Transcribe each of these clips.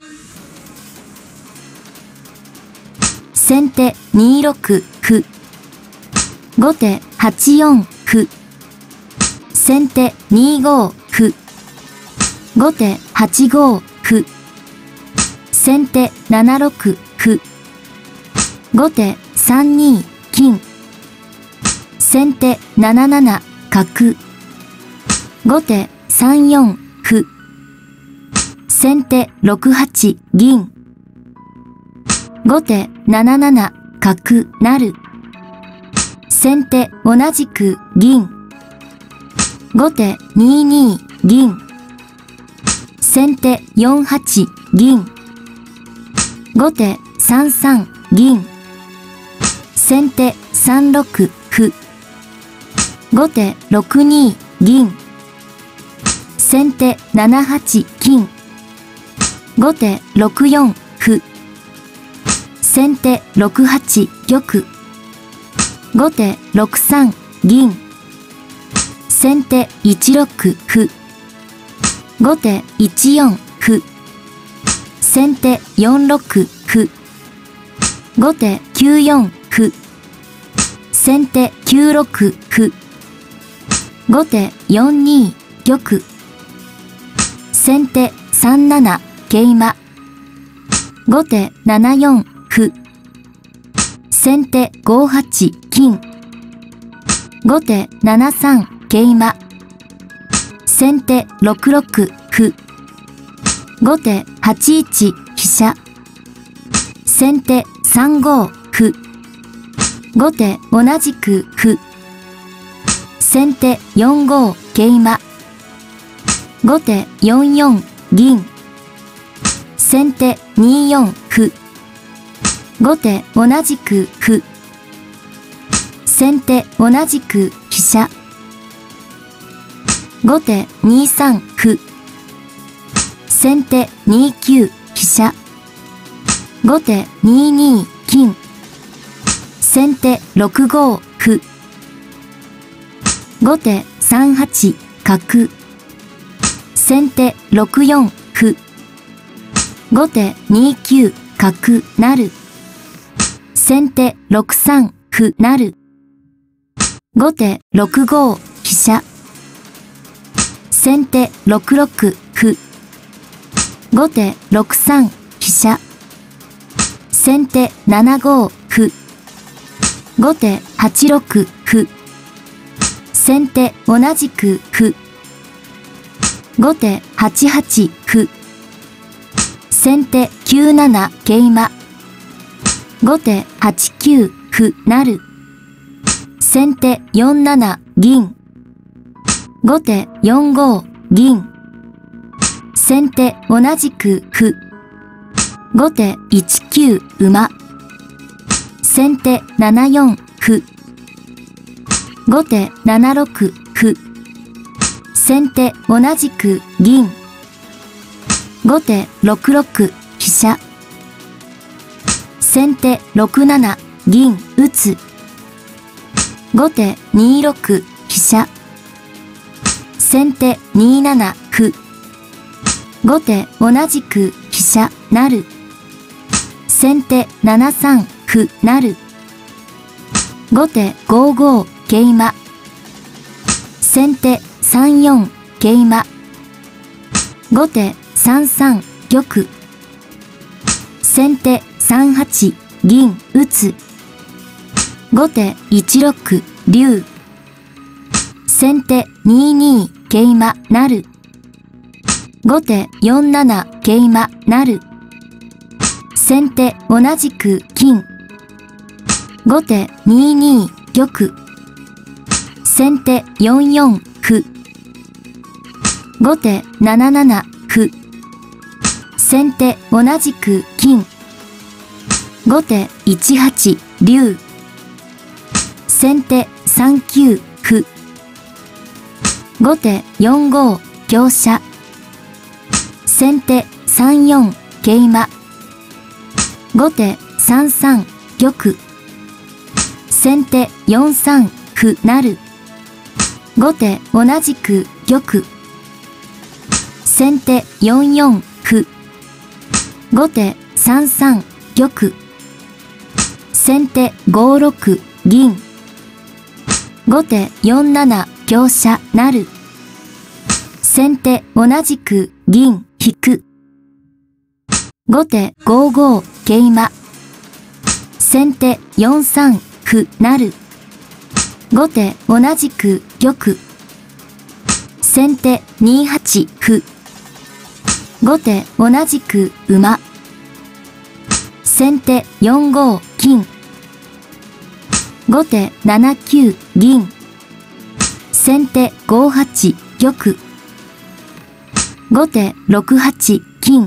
先手2六歩。後手8四歩。先手2五歩。後手8五歩。先手7六歩。後手3二金。先手7七角。後手3四歩。先手6八銀。後手7七角成。先手同じく銀。後手2二銀。先手4八銀。後手3三銀。先手3六歩。後手6二銀。先手7八金。後手6四歩。先手6八玉。後手6三銀。先手1六歩。後手1四歩。先手4六歩。後手9四歩。先手9六歩。後手4二玉。先手3七桂馬。後手7四歩。先手5八金。後手7三桂馬。先手6六歩。後手8一飛車。先手3五歩。後手同じく歩。先手4五桂馬。後手4四銀。先手2四歩。後手同じく歩。先手同じく飛車。後手2三歩。先手2九飛車。後手2二金。先手6五歩。後手3八角。先手6四歩。後手2九角成。先手6三歩成。後手6五飛車。先手6六歩。後手6三飛車。先手7五歩。後手8六歩。先手同じく歩。後手8八歩。先手9七桂馬。後手8九歩成。先手4七銀。後手4五銀。先手同じく歩。後手1九馬。先手7四歩。後手7六歩。先手同じく銀。後手6六飛車。先手6七銀打つ。後手2六飛車。先手2七歩。後手同じく飛車成。先手7三歩成。後手5五桂馬。先手3四桂馬。後手3三玉。先手3八銀打つ。後手1六竜。先手2二桂馬成。後手4七桂馬成。先手同じく金。後手2二玉。先手4四歩。後手7七歩。先手同じく金。後手1八竜。先手3九歩。後手4五香車。先手3四桂馬。後手3三玉。先手4三歩成。後手同じく玉。先手4四歩。 後手3三玉。先手5六銀。後手4七香車成。先手同じく銀引く。後手5五桂馬。先手4三歩成。後手同じく玉。先手2八歩。後手同じく馬。先手4五金。後手7九銀。先手5八玉。後手6八金。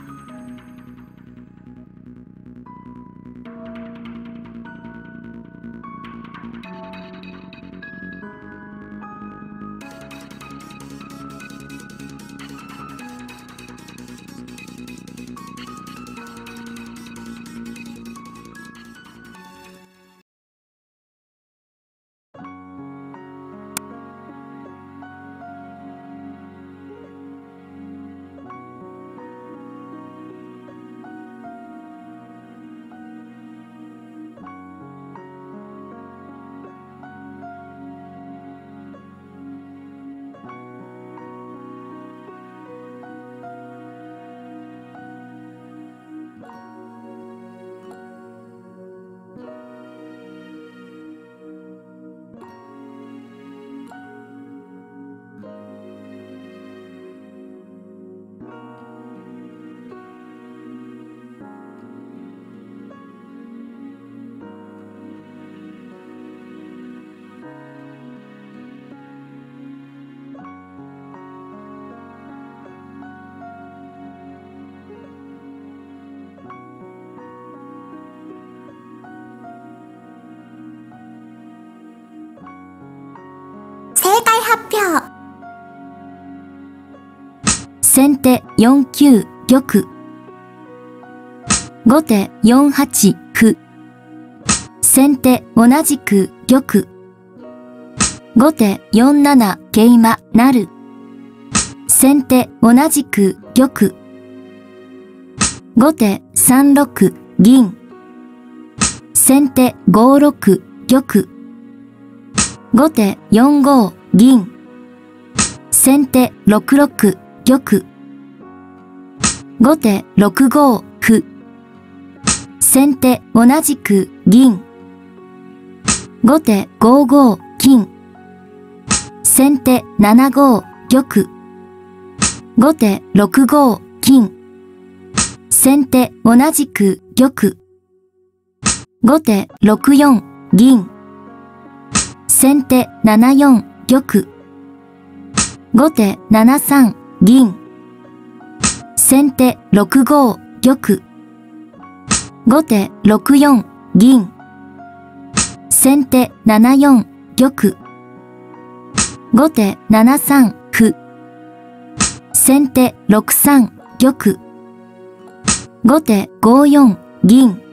正解発表。 先手4九玉。後手4八歩。先手同じく玉。後手4七桂馬成。先手同じく玉。後手3六銀。先手5六玉。後手4五銀。先手6六玉。後手6五歩。先手同じく銀。後手5五金。先手7五玉。後手6五金。先手同じく玉。後手6四銀。先手7四玉。後手7三銀。先手6五玉。後手6四銀。先手7四玉。後手7三歩。先手6三玉。後手5四銀。